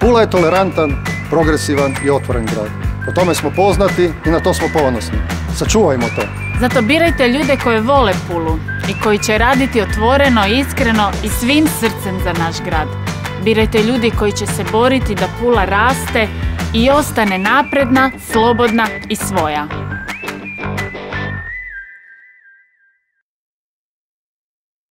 Pula je tolerantan, progresivan i otvoren grad. Po tome smo poznati i na to smo ponosni. Sačuvajmo to. Zato birajte ljude koji vole Pulu i koji će raditi otvoreno, iskreno i svim srcem za naš grad. Birajte ljudi koji će se boriti da Pula raste i ostane napredna, slobodna i svoja.